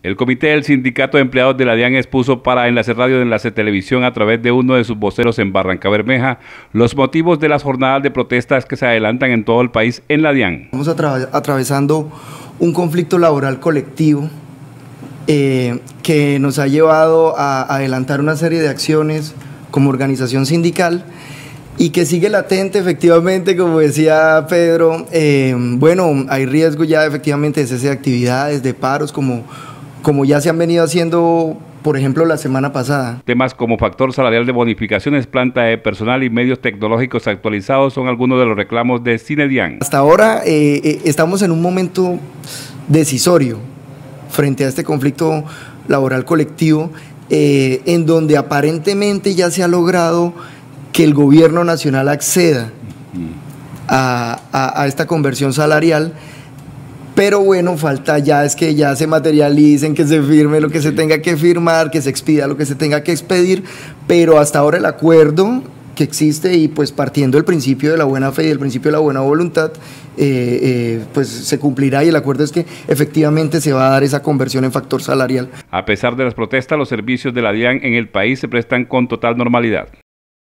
El comité del Sindicato de Empleados de la DIAN expuso para Enlace Radio de Enlace Televisión a través de uno de sus voceros en Barrancabermeja los motivos de las jornadas de protestas que se adelantan en todo el país en la DIAN. Estamos atravesando un conflicto laboral colectivo que nos ha llevado a adelantar una serie de acciones como organización sindical y que sigue latente efectivamente, como decía Pedro. Bueno, hay riesgo ya efectivamente de cese de actividades, de paros, como ya se han venido haciendo, por ejemplo, la semana pasada. Temas como factor salarial de bonificaciones, planta de personal y medios tecnológicos actualizados son algunos de los reclamos de CineDIAN. Hasta ahora estamos en un momento decisorio frente a este conflicto laboral colectivo, en donde aparentemente ya se ha logrado que el gobierno nacional acceda a esta conversión salarial. Pero bueno, falta ya es que ya se materialicen, que se firme lo que se tenga que firmar, que se expida lo que se tenga que expedir, pero hasta ahora el acuerdo que existe y pues partiendo del principio de la buena fe y del principio de la buena voluntad, pues se cumplirá y el acuerdo es que efectivamente se va a dar esa conversión en factor salarial. A pesar de las protestas, los servicios de la DIAN en el país se prestan con total normalidad.